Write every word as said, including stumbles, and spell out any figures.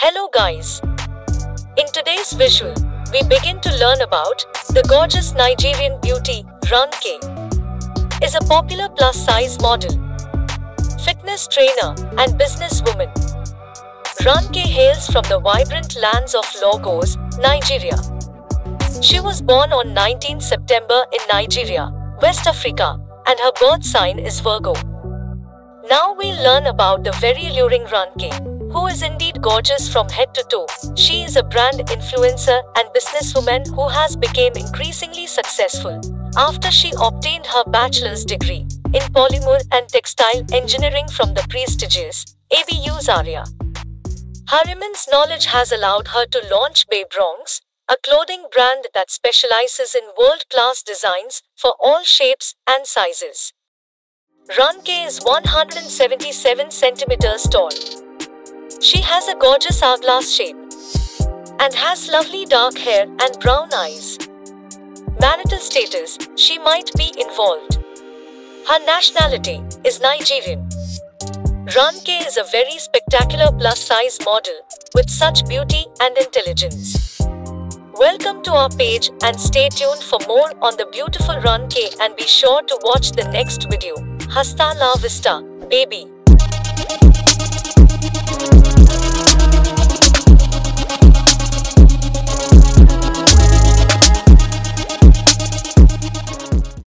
Hello guys! In today's visual, we begin to learn about the gorgeous Nigerian beauty, Runke. Is a popular plus-size model, fitness trainer, and businesswoman. Runke hails from the vibrant lands of Lagos, Nigeria. She was born on nineteenth September in Nigeria, West Africa, and her birth sign is Virgo. Now we'll learn about the very alluring Runke, who is indeed gorgeous from head to toe. She is a brand influencer and businesswoman who has become increasingly successful after she obtained her bachelor's degree in polymer and textile engineering from the prestigious A B U Zaria. Her immense knowledge has allowed her to launch Babe Bronx, a clothing brand that specializes in world-class designs for all shapes and sizes. Runke is one hundred seventy-seven centimeters tall. She has a gorgeous hourglass shape and has lovely dark hair and brown eyes. Marital status, she might be involved. Her nationality is Nigerian. Runke is a very spectacular plus-size model with such beauty and intelligence. Welcome to our page and stay tuned for more on the beautiful Runke, and be sure to watch the next video. Hasta la vista, baby.